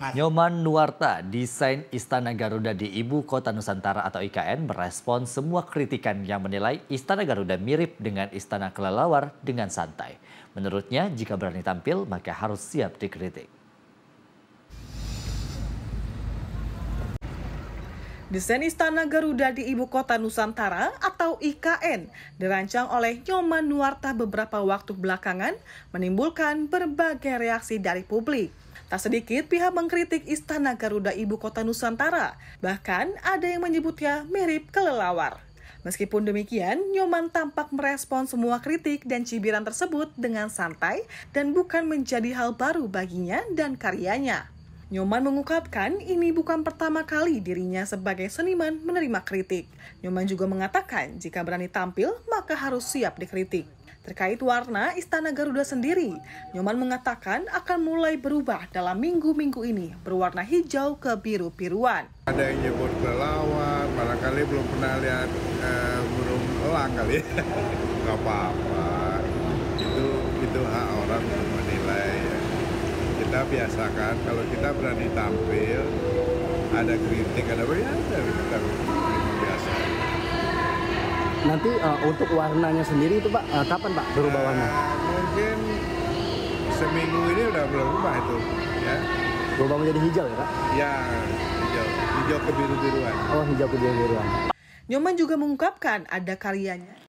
Nyoman Nuarta, desain Istana Garuda di Ibu Kota Nusantara atau IKN merespon semua kritikan yang menilai Istana Garuda mirip dengan Istana Kelelawar dengan santai. Menurutnya, jika berani tampil, maka harus siap dikritik. Desain Istana Garuda di Ibu Kota Nusantara atau IKN dirancang oleh Nyoman Nuarta beberapa waktu belakangan menimbulkan berbagai reaksi dari publik. Tak sedikit pihak mengkritik Istana Garuda Ibu Kota Nusantara, bahkan ada yang menyebutnya mirip kelelawar. Meskipun demikian, Nyoman tampak merespon semua kritik dan cibiran tersebut dengan santai dan bukan menjadi hal baru baginya dan karyanya. Nyoman mengungkapkan ini bukan pertama kali dirinya sebagai seniman menerima kritik. Nyoman juga mengatakan jika berani tampil maka harus siap dikritik. Terkait warna Istana Garuda sendiri, Nyoman mengatakan akan mulai berubah dalam minggu-minggu ini berwarna hijau ke biru-biruan. Ada yang nyebut kelelawar, barangkali belum pernah lihat burung elang kali ya. Gak apa-apa, itu hak orang untuk menilai. Kita biasakan kalau kita berani tampil, ada kritik, ada kita biasa. Nanti untuk warnanya sendiri itu Pak, kapan Pak berubah warna? Mungkin seminggu ini udah berubah itu, ya. Berubah menjadi hijau ya Pak? Ya, hijau ke biru-biruan. Oh, hijau ke biru-biruan. Nyoman juga mengungkapkan ada karyanya